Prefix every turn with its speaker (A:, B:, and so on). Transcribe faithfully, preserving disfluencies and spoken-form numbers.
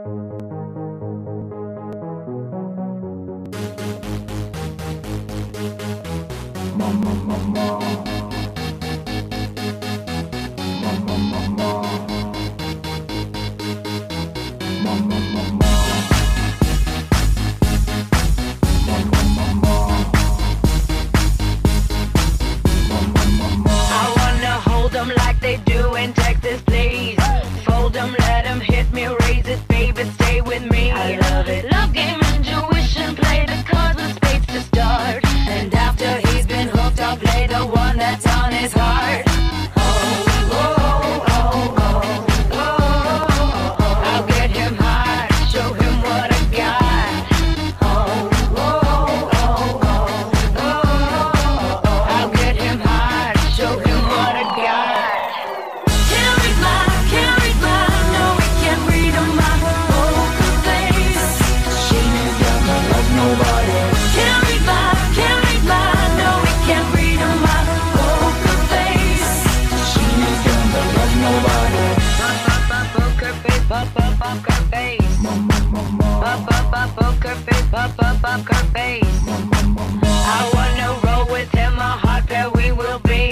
A: Mama, mama. Mama, mama. Mama, mama. Mama, mama. Mama, mama.
B: I wanna hold them like they do in Texas, please. Fold them, let them hit me, raise it, baby, stay with me. I love it. Love game, intuition, play the cards with spades to start. And after he's been hooked, I'll play the one that's on his heart. Oh, oh, oh, oh, oh, oh. I'll get him hard, show him what I got. Oh, oh, oh, oh, oh. I'll get him hard, show him what I got. Can't read my, can't read my, no, we can't read on my poker face. She doesn't love nobody. Can't read my, can't read my, no, we can't read on my poker face. She doesn't love nobody. Pop, pop, pop, poker face, pop, pop, poker face.
A: Mama, mama.
B: Pop, pop, pop, poker face, pop, pop, poker face.
A: Mama, mama.
B: I wanna roll with him, a hot pair we will be.